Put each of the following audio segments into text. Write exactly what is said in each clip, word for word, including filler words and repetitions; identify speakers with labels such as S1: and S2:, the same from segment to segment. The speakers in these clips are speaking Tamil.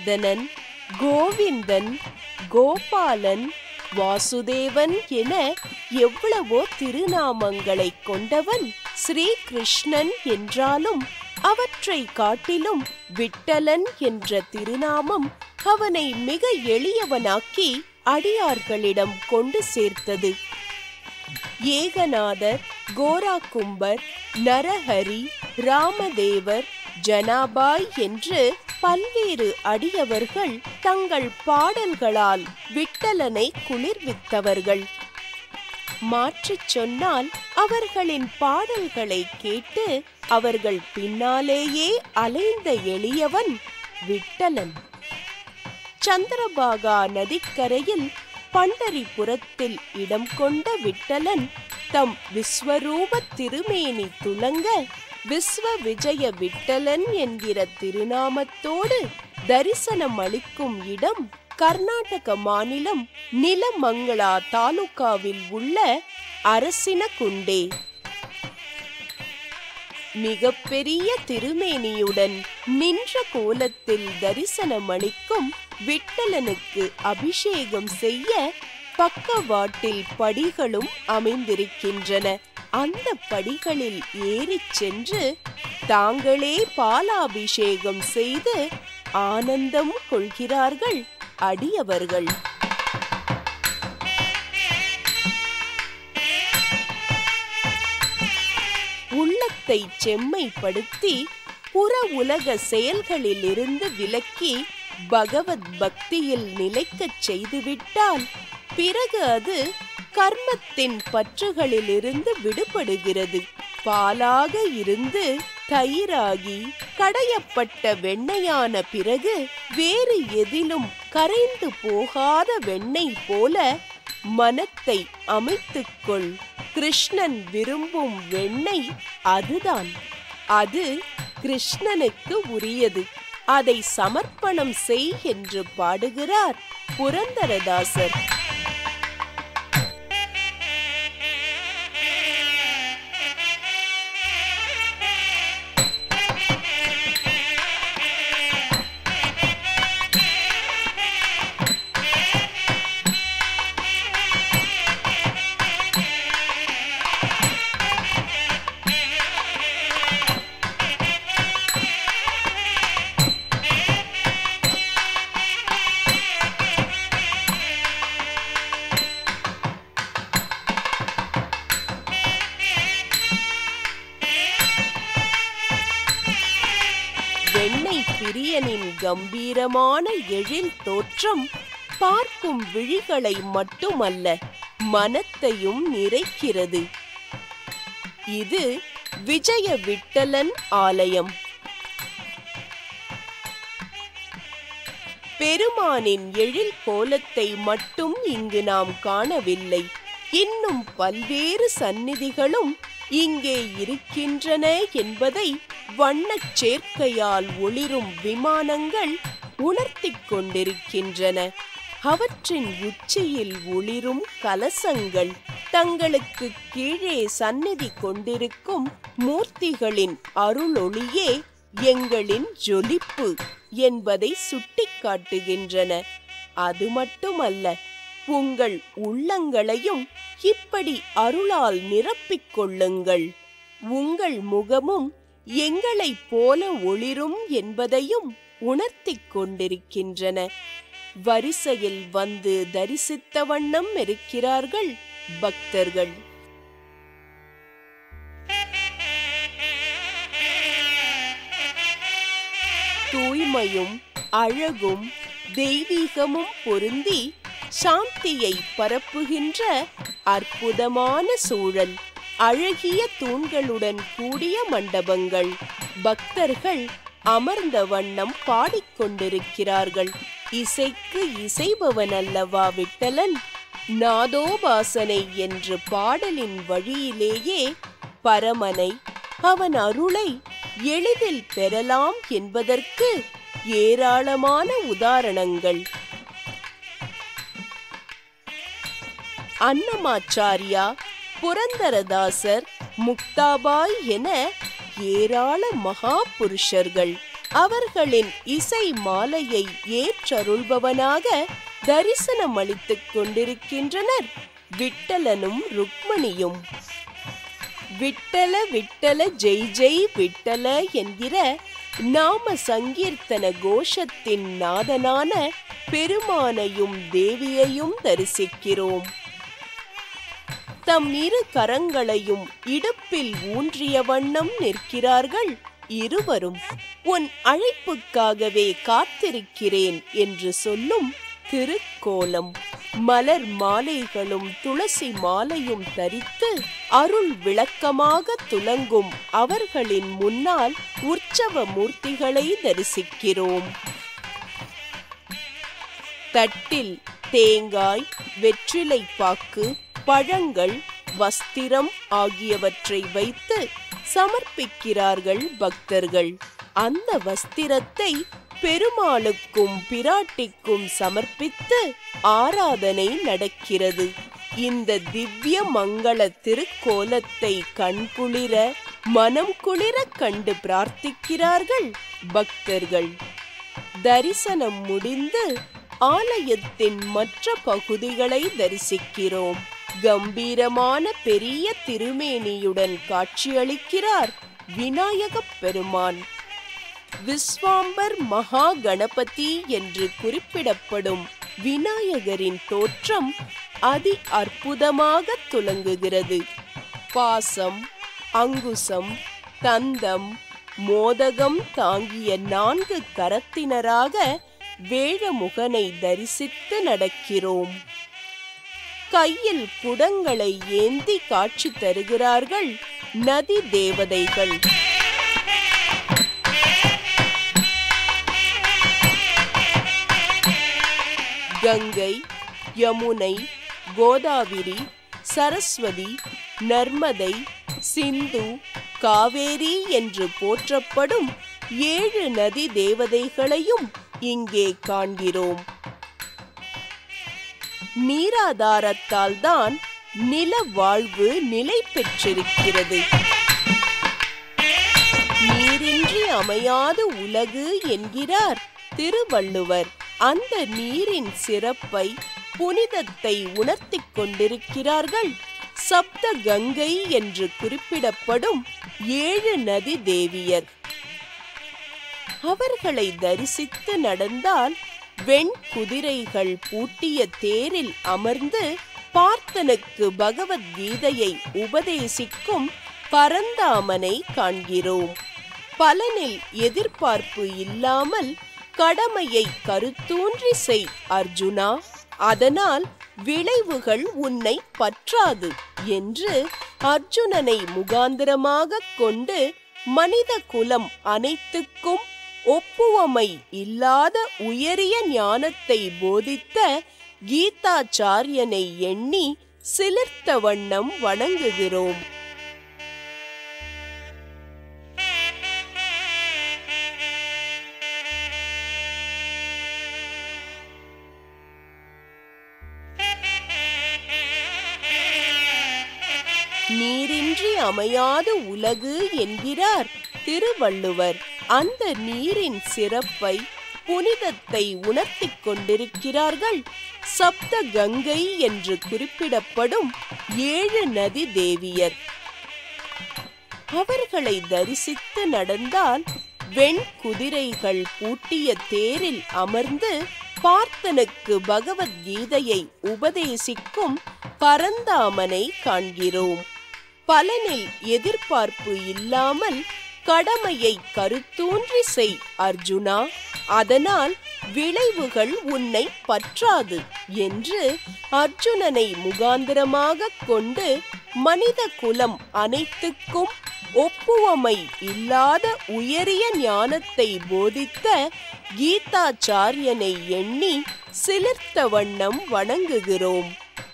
S1: ஜனார்தனன், கோவிந்தன், கோபாலன், வாசுதேவன் என எவ்வளவோ திருநாமங்களை கொண்டவன் ஸ்ரீ கிருஷ்ணன் என்றாலும் அவற்றை காட்டிலும் விட்டலன் என்ற திருநாமம் அவனை மிக எளியவனாக்கி அடியார்களிடம் கொண்டு சேர்த்தது. ஏகநாதர், கோராகும்பர், நரஹரி, ராமதேவர், ஜனாபாய் என்று பல்வேறு அடியவர்கள் தங்கள் பாடல்களால் விட்டலனை குளிர்வித்தவர்கள். மாற்றிச் சொன்னால் அவர்களின் பாடல்களை கேட்டு அவர்கள் பின்னாலேயே அலைந்த எளியவன் விட்டலன். சந்திரபாகா நதிக்கரையில் பண்டரிபுரத்தில் இடம் கொண்ட விட்டலன் தம் விஸ்வரூப திருமேனி துலங்க விஸ்வ விஜய விட்டலன் என்கிற திருநாமத்தோடு தரிசனம் அளிக்கும் இடம் கர்நாடக மாநிலம் நிலமங்களா தாலுகாவில் உள்ள அரசினகுண்டே. மிக பெரிய திருமேனியுடன் நின்ற கோலத்தில் தரிசனம் அளிக்கும் விட்டலனுக்கு அபிஷேகம் செய்ய பக்கவாட்டில் படிகளும் அமைந்திருக்கின்றன. அந்த படிகளில் ஏறிச் சென்று தாங்களே பாலாபிஷேகம் செய்து ஆனந்தம் கொள்கிறார்கள் அடியவர்கள். உள்ளத்தை செம்மைப்படுத்தி புற உலக செயல்களில் இருந்து விலக்கி பகவத் பக்தியில் நிலைக்கச் செய்துவிட்டால் பிறகு அது கர்மத்தின் பற்றுகளிலிருந்து விடுபடுகிறது. பாலாக இருந்து தயிராகி கடையப்பட்ட வெண்ணெயான பிறகு வேறு எதிலும் கரைந்து போகாத வெண்ணெய் போல மனத்தை அமைத்துக்கொள். கிருஷ்ணன் விரும்பும் வெண்ணெய் அதுதான். அது கிருஷ்ணனுக்கு உரியது. அதை சமர்ப்பணம் செய் என்று பாடுகிறார் புரந்தரதாசர். வெண்ணெய் பிரியனின் கம்பீரமான எழில் தோற்றம் பார்க்கும் விழிகளை மட்டுமல்ல மனத்தையும் நிறைக்கிறது. இது விஜய விட்டலன் ஆலயம். பெருமானின் எழில் கோலத்தை மட்டும் இங்கு நாம் காணவில்லை. இன்னும் பல்வேறு சந்நிதிகளும் இங்கே இருக்கின்றன என்பதை வண்ணச் சேர்க்கையால் ஒளிரும் விமானங்கள் உணர்த்திக் கொண்டிருக்கின்றன. அவற்றின் உச்சியில் ஒளிரும் கலசங்கள் தங்களுக்கு கீழே சந்நிதி கொண்டிருக்கும் மூர்த்திகளின் அருளொளியே எங்களின் ஜொலிப்பு என்பதை சுட்டிக்காட்டுகின்றன. அது மட்டுமல்ல, உங்கள் உள்ளங்களையும் இப்படி அருளால் நிரப்பிக் கொள்ளுங்கள். உங்கள் முகமும் எங்களைப் போல ஒளிரும் என்பதையும் உணர்த்திக் கொண்டிருக்கின்றன. வரிசையில் வந்து தரிசித்த வண்ணம் இருக்கிறார்கள் பக்தர்கள். தூய்மையும் அழகும் தெய்வீகமும் பொருந்தி சாந்தியை பரப்புகின்ற அற்புதமான சூழல். அழகிய தூண்களுடன் கூடிய மண்டபங்கள். பக்தர்கள் அமர்ந்த வண்ணம் பாடிக்கொண்டிருக்கிறார்கள். இசைக்கு இசைபவன் அல்லவா விட்டலன்? நாதோபாசனை என்று பாடலின் வழியிலேயே பரமனை, அவன் அருளை எளிதில் பெறலாம் என்பதற்கு ஏராளமான உதாரணங்கள். அன்னமாச்சாரியா, புரந்தரதாசர், முக்தாபாய் என ஏராள மகா புருஷர்கள் அவர்களின் இசை மாலையை ஏற்றருள்பவனாக தரிசனம் அளித்துக் கொண்டிருக்கின்றனர் விட்டலனும் ருக்மணியும். விட்டல விட்டல ஜெய் ஜெய் விட்டல என்கிற நாம சங்கீர்த்தன கோஷத்தின் நாதனான பெருமானையும் தேவியையும் தரிசிக்கிறோம். தம் இரு கரங்களையும் இடுப்பில் ஊன்றிய வண்ணம் நிற்கிறார்கள் இருவரும். உன் அழைப்புக்காகவே காத்திருக்கிறேன் என்று சொல்லும் திருக்கோலம். மலர் மாலைகளும் துளசி மாலையும் தரித்து அருள் விளக்கமாக துலங்கும் அவர்களின் முன்னால் உற்சவ மூர்த்திகளை தரிசிக்கிறோம். தட்டில் தேங்காய், வெற்றிலை பாக்கு, பழங்கள், வஸ்திரம் ஆகியவற்றை வைத்து சமர்ப்பிக்கிறார்கள் பக்தர்கள். அந்த வஸ்திரத்தை பெருமாளுக்கும் பிராட்டிக்கும் சமர்ப்பித்து ஆராதனை நடக்கிறது. இந்த திவ்ய மங்கள திருக்கோலத்தை கண்குளிர மனம் குளிர கண்டு பிரார்த்திக்கிறார்கள் பக்தர்கள். தரிசனம் முடிந்து ஆலயத்தின் மற்ற பகுதிகளை தரிசிக்கிறோம். கம்பீரமான பெரிய திருமேனியுடன் காட்சியளிக்கிறார் விநாயகப் பெருமான். விஸ்வாம்பர் மகா கணபதி என்று குறிப்பிடப்படும் விநாயகரின் தோற்றம் அதி அற்புதமாக துலங்குகிறது. பாசம், அங்குசம், தந்தம், மோதகம் தாங்கிய நான்கு கரத்தினராக வேழமுகனை தரிசித்து நடக்கிறோம். கையில் குடங்களை ஏந்தி காட்சி தருகிறார்கள் நதி தேவதைகள். கங்கை, யமுனை, கோதாவிரி, சரஸ்வதி, நர்மதை, சிந்து, காவேரி என்று போற்றப்படும் ஏழு நதி தேவதைகளையும் இங்கே காண்கிறோம். நீராதாரத்தால் தான் நில வாழ்வு நிலை பெற்றிருக்கிறது. நீரின்றி அமையாது உலகு என்கிறார் திருவள்ளுவர். அந்த நீரின் சிறப்பை, புனிதத்தை உணர்த்திக் கொண்டிருக்கிறார்கள் சப்த கங்கை என்று குறிப்பிடப்படும் ஏழு நதி தேவியர். அவர்களை தரிசித்து நடந்தால் வெண் குதிரைகள் பூட்டிய தேரில் அமர்ந்து பார்த்தனுக்கு பகவத்கீதையை உபதேசிக்கும் பரந்தாமனை காண்கிறோம். பலனில் எதிர்பார்ப்பு இல்லாமல் கடமையை கருத்தூன்றி செய் அர்ஜுனா, அதனால் விளைவுகள் உன்னை பற்றாது என்று அர்ஜுனனை முகாந்திரமாக கொண்டு மனித குலம் அனைத்துக்கும் ஒப்புவமை இல்லாத உயரிய ஞானத்தை போதித்த கீதாச்சாரியனை எண்ணி சிலிர்த்த வண்ணம் வணங்குகிறோம். நீரின்றி அமையாது உலகு என்கிறார் திருவள்ளுவர். அந்த நீரின் சிறப்பை, புனிதத்தை உணர்த்திக் கொண்டிருக்கிறார்கள் சப்த கங்கை என்று குறிப்பிடப்படும் ஏழு நதி தேவியர். அவர்களை தரிசித்து நடந்தால் வெண் குதிரைகள் பூட்டிய தேரில் அமர்ந்து பார்த்தனுக்கு பகவத்கீதையை உபதேசிக்கும் பரந்தாமனை காண்கிறோம். பலனில் எதிர்பார்ப்பு இல்லாமல் கடமையை கருத்தூன்றி செய் அர்ஜுனா, அதனால் விளைவுகள் உன்னை பற்றாது என்று அர்ஜுனனை முகாந்திரமாக கொண்டு மனித குலம் அனைத்துக்கும் ஒப்புவமை இல்லாத உயரிய ஞானத்தை போதித்த கீதாச்சாரியனை எண்ணி சிலிர்த்த வண்ணம் வணங்குகிறோம்.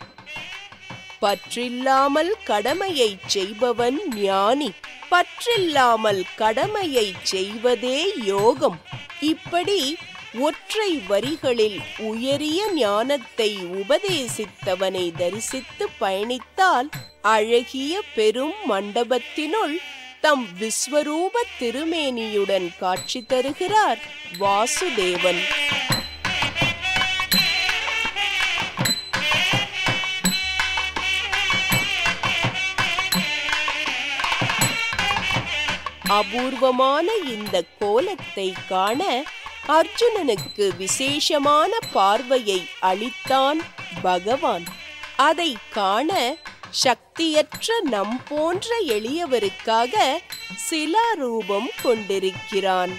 S1: பற்றில்லாமல் கடமையை செய்பவன் ஞானி, பற்றில்லாமல் கடமையை செய்வதே யோகம். இப்படி ஒற்றை வரிகளில் உயரிய ஞானத்தை உபதேசித்தவனை தரிசித்து பயணித்தால் அழகிய பெரும் மண்டபத்தினுள் தம் விஸ்வரூப திருமேனியுடன் காட்சி தருகிறார் வாசுதேவன். அபூர்வமான இந்த கோலத்தை காண அர்ஜுனனுக்கு விசேஷமான பார்வையை அளித்தான் பகவான். அதை காண சக்தியற்ற நம் போன்ற எளியவருக்காக சிலாரூபம் கொண்டிருக்கிறான்.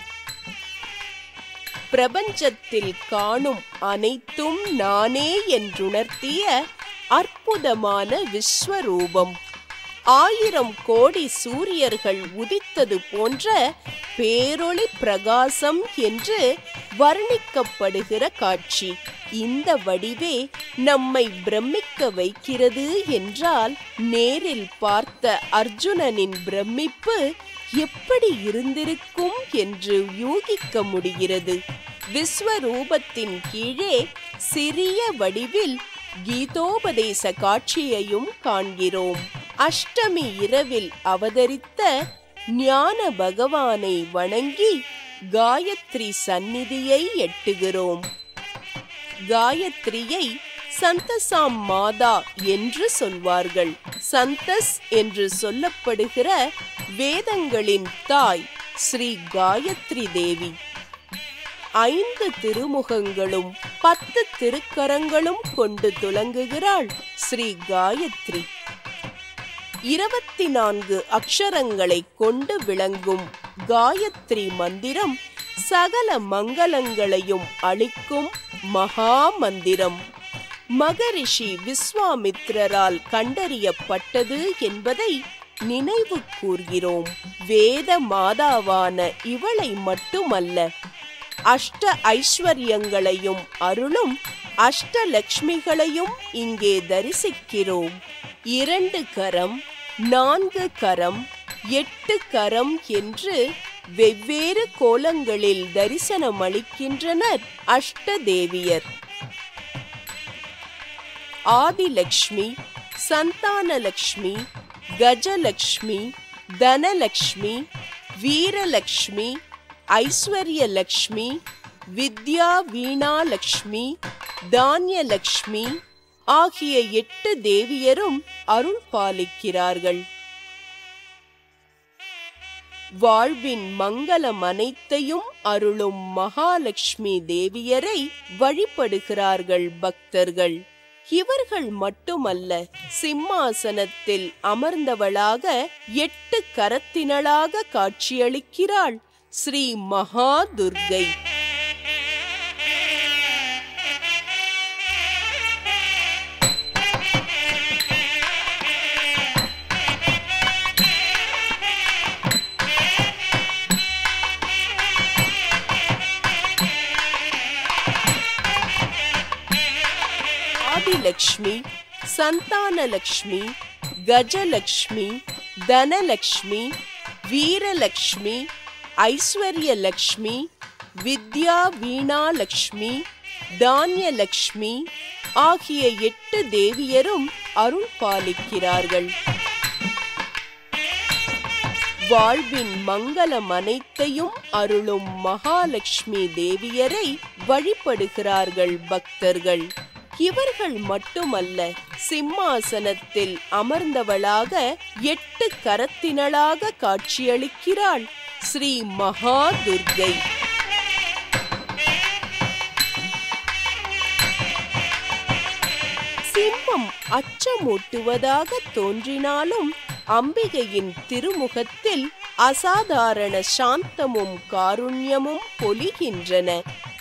S1: பிரபஞ்சத்தில் காணும் அனைத்தும் நானே என்றுணர்த்திய அற்புதமான விஸ்வரூபம். ஆயிரம் கோடி சூரியர்கள் உதித்தது போன்ற பேரொளி பிரகாசம் என்று வர்ணிக்கப்படுகிற காட்சி. இந்த வடிவே நம்மை பிரமிக்க வைக்கிறது என்றால், நேரில் பார்த்த அர்ஜுனனின் பிரமிப்பு எப்படி இருந்திருக்கும் என்று யூகிக்க முடிகிறது. விஸ்வரூபத்தின் கீழே சிறிய வடிவில் கீதோபதேச காட்சியையும் காண்கிறோம். அஷ்டமி இரவில் அவதரித்த ஞான பகவானை வணங்கி காயத்ரி சந்நிதியை எட்டுகிறோம். காயத்ரியை சந்தசாம் மாதா என்று சொல்வார்கள். சந்தஸ் என்று சொல்லப்படுகிற வேதங்களின் தாய் ஸ்ரீ காயத்ரி தேவி. ஐந்து திருமுகங்களும் பத்து திருக்கரங்களும் கொண்டு துலங்குகிறாள் ஸ்ரீ காயத்ரி. இருபத்தி நான்கு அக்ஷரங்களை கொண்டு விளங்கும் காயத்ரி மந்திரம் சகல மங்களங்களையும் அளிக்கும் மகா மந்திரம். மகரிஷி விஸ்வாமித்ரரால் கண்டறியப்பட்டது என்பதை நினைவு கூர்கிறோம். வேத மாதாவான இவளை மட்டுமல்ல, அஷ்ட ஐஸ்வர்யங்களையும் அருளும் அஷ்டலக்ஷ்மிகளையும் இங்கே தரிசிக்கிறோம். இரண்டு கரம், நான்கு கரம், எட்டு கரம் என்று வெவ்வேறு கோலங்களில் தரிசனமளிக்கின்றனர் அஷ்டதேவியர். ஆதிலக்ஷ்மி, சந்தானலக்ஷ்மி, கஜலக்ஷ்மி, தனலக்ஷ்மி, வீரலக்ஷ்மி, ஐஸ்வர்யலக்ஷ்மி, வித்யா வீணாலக்ஷ்மி, தானியலக்ஷ்மி ஆகிய எட்டு தேவியரும் அருள் பாலிக்கிறார்கள். வாழ்வின் மங்களம் அனைத்தையும் அருளும் மகாலட்சுமி தேவியரை வழிபடுகிறார்கள் பக்தர்கள். இவர்கள் மட்டுமல்ல, சிம்மாசனத்தில் அமர்ந்தவளாக எட்டு கரத்தினளாக காட்சியளிக்கிறாள் ஸ்ரீ மகா துர்கை. ஆதிலக்ஷ்மி, சந்தானலக்ஷ்மி, கஜலக்ஷ்மி, தனலக்ஷ்மி, வீரலக்ஷ்மி, ஐஸ்வர்யலக்ஷ்மி, வித்யா வீணாலக்ஷ்மி, தானியலக்ஷ்மி ஆகிய எட்டு தேவியரும் அருள் பாலிக்கிறார்கள். வாழ்வின் மங்களம் அனைத்தையும் அருளும் மகாலட்சுமி தேவியரை வழிபடுகிறார்கள் பக்தர்கள். இவர்கள் மட்டுமல்ல, சிம்மாசனத்தில் அமர்ந்தவளாக எட்டு கரத்தினளாக காட்சியளிக்கிறாள் ஸ்ரீ மகா துர்கை. சிம்மம் அச்சமூட்டுவதாக தோன்றினாலும் அம்பிகையின் திருமுகத்தில் அசாதாரண சாந்தமும் காருண்யமும் பொலிகின்றன.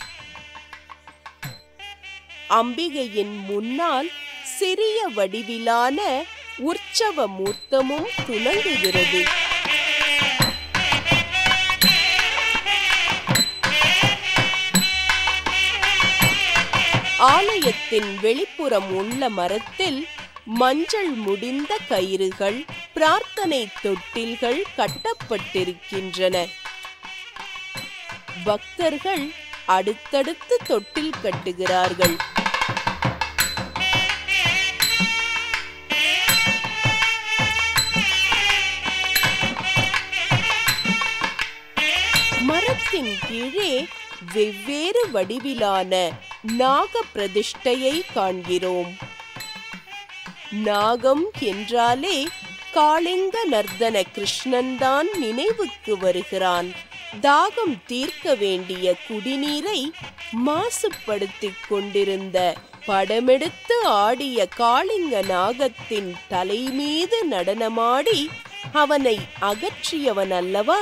S1: அம்பிகையின் முன்னால் சிறிய வடிவிலான உற்சவ மூர்த்தமும் துலங்குகிறது. ஆலயத்தின் வெளிப்புறம் உள்ள மரத்தில் மஞ்சள் முடிந்த கயிறுகள், பிரார்த்தனை தொட்டில்கள் கட்டப்பட்டிருக்கின்றன. பக்தர்கள் அடுத்தடுத்து தொட்டில் கட்டுகிறார்கள். மரத்தின் கீழே வெவ்வேறு வடிவிலான நாக பிரதிஷ்டையை காண்கிறோம். நாகம் என்றாலே காளிங்க நர்தன கிருஷ்ணன்தான் நினைவுக்கு வருகிறான். தாகம் தீர்க்க வேண்டிய குடிநீரை மாசுபடுத்திக் கொண்டிருந்த படமெடுத்து ஆடிய காளிங்க நாகத்தின் தலை மீது நடனமாடி அவனை அகற்றியவன் அல்லவா?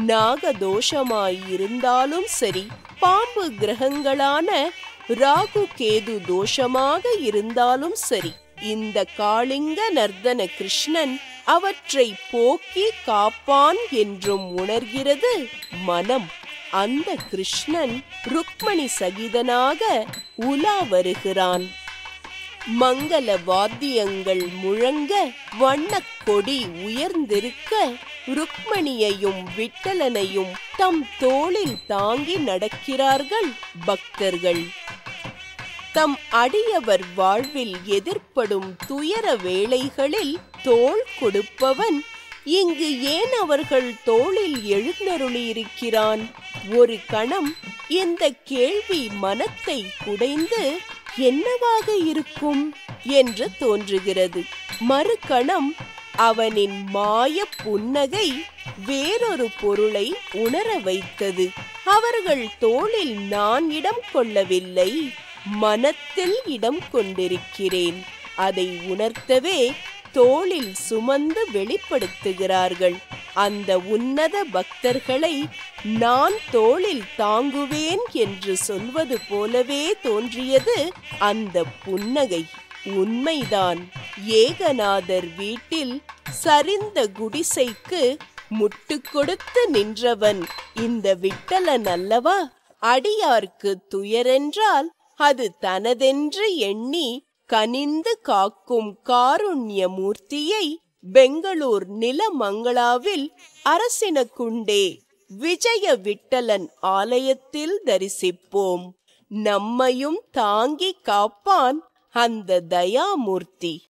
S1: நாகதோஷமாயிருந்தாலும் சரி, பாம்பு கிரகங்களான ராகு கேது தோஷமாக இருந்தாலும் சரி, இந்த காளிங்க நர்தன கிருஷ்ணன் அவற்றை போக்கி காப்பான் என்றும் உணர்கிறது மனம். அந்த கிருஷ்ணன் ருக்மணி சகிதனாக உலா வருகிறான். மங்கள வாத்தியங்கள் முழங்க, வண்ணக் கொடி உயர்ந்திருக்க, ருக்மணியையும் விட்டலனையும் தம் தோளில் தாங்கி நடக்கிறார்கள் பக்தர்கள். தம் அடியவர் வாழ்வில் எதிர்ப்படும் துயர வேளைகளில் தோள் கொடுப்பவன் இங்கு ஏன் அவர்கள் தோளில் எழுந்தருளியிருக்கிறான்? ஒரு கணம் இந்த கேள்வி மனத்தை குடைந்து என்னவாக இருக்கும் என்று தோன்றுகிறது. மறுகணம் அவனின் மாய புன்னகை வேறொரு பொருளை உணர வைத்தது. அவர்கள் தோளில் நான் இடம் கொள்ளவில்லை, மனத்தில் இடம் கொண்டிருக்கிறேன். அதை உணர்த்தவே தோளில் சுமந்து வெளிப்படுத்துகிறார்கள். அந்த உன்னத பக்தர்களை நான் தோளில் தாங்குவேன் என்று சொல்வது போலவே தோன்றியது அந்த புன்னகை. உண்மைதான். ஏகநாதர் வீட்டில் சரிந்த குடிசைக்கு முட்டு கொடுத்து நின்றவன் இந்த விட்டலன் அல்லவா? அடியார்க்கு துயரென்றால் அது தனதென்று எண்ணி கனிந்து காக்கும் காருண்ய மூர்த்தியை பெங்களூர் நிலமங்களாவில் அரசினகுண்டே விஜய விட்டலன் ஆலயத்தில் தரிசிப்போம். நம்மையும் தாங்கி காப்பான் அந்த தயாமூர்த்தி.